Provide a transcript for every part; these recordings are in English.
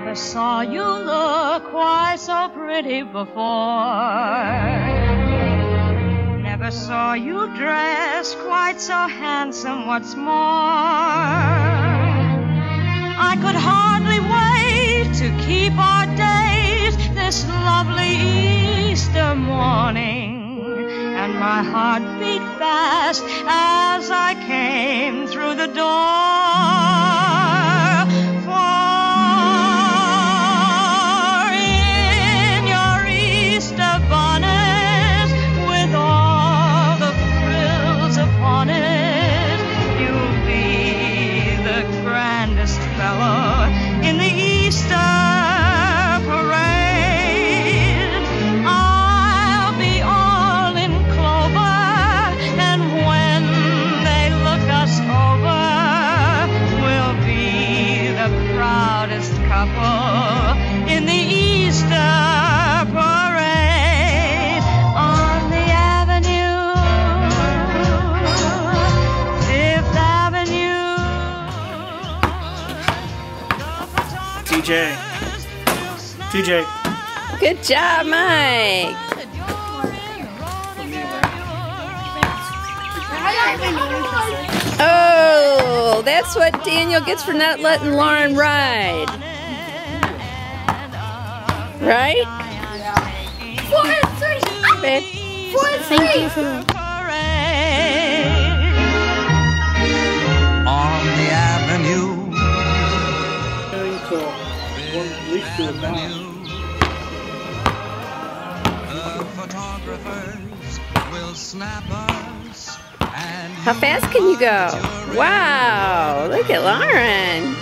Never saw you look quite so pretty before. Never saw you dressed quite so handsome, what's more. I could hardly wait to keep our date this lovely Easter morning, and my heart beat fast as I came through the door. For in your Easter bonnet, with all the frills upon it, you'll be the grandest fellow in the Easter parade. I'll be all in clover, and when they look us over, we'll be the proudest couple in the Easter parade. On the avenue, Fifth Avenue. TJ. Good job, Mike. Oh, that's what Daniel gets for not letting Lauren ride. Right? 4 and 3. Babe. 4 and 3. Thank you for that. On the avenue. The photographers will snap us. And How fast can you go? Wow, look at Lauren.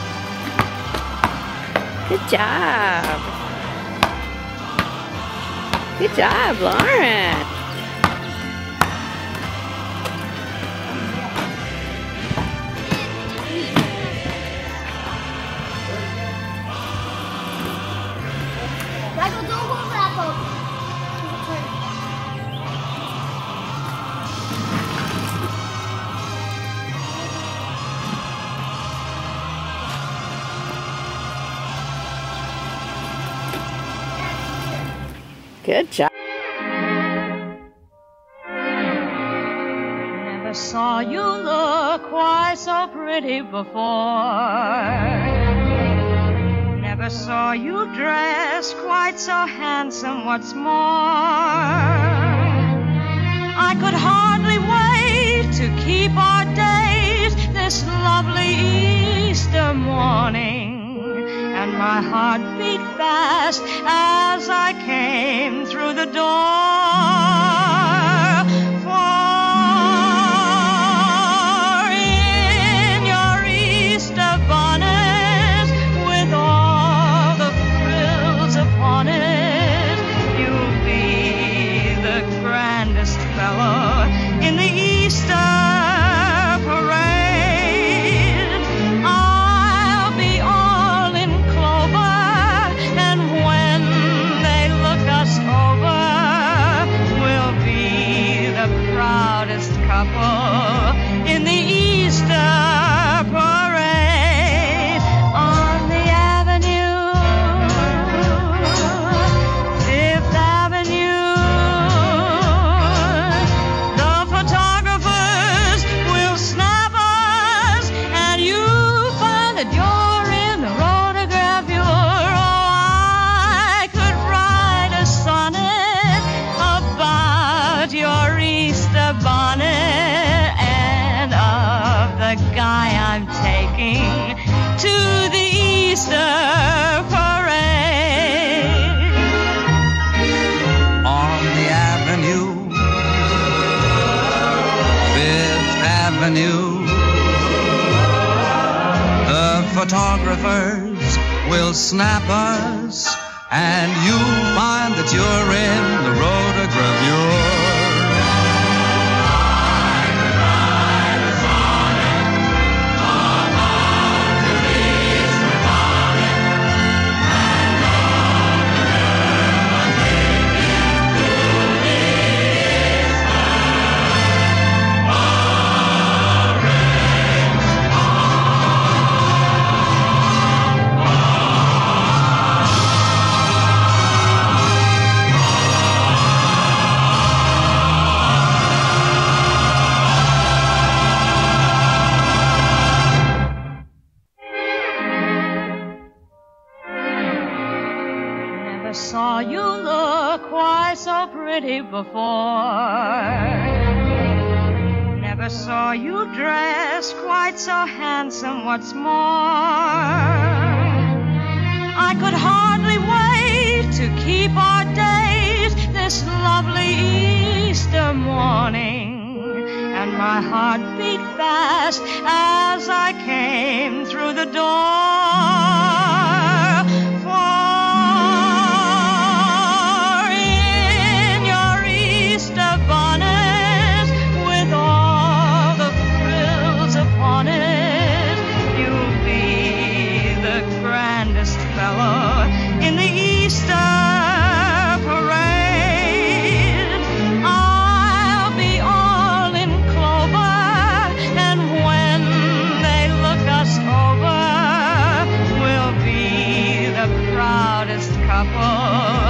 Good job. Good job, Lauren. Michael, don't hold that up. Good job. Never saw you look quite so pretty before. Never saw you dressed quite so handsome, what's more. I could hardly wait to keep our date this lovely Easter morning, and my heart beat fast as I came through the door. For in your Easter bonnet, with all the frills upon it, you'll be the grandest fellow in the Easter parade. I'll be all in clover, and when they look us over, we'll be the proudest couple in the Easter parade. On the avenue, Fifth Avenue, the photographers will snap us, and you'll find that you're in the photograph. Oh, I could write a sonnet about your Easter bonnet and of the guy I'm taking to the Easter parade. on the avenue, Fifth Avenue. The photographers will snap us, and you'll find that you're in the rotogravure. pretty before. Never saw you dressed quite so handsome, what's more. I could hardly wait to keep our days this lovely Easter morning. And my heart beat fast as I came through the door. For in your Easter bonnet, with all the frills upon it, you'll be the grandest fellow in the Easter parade. I'll be all in clover, and when they look us over, we'll be the proudest couple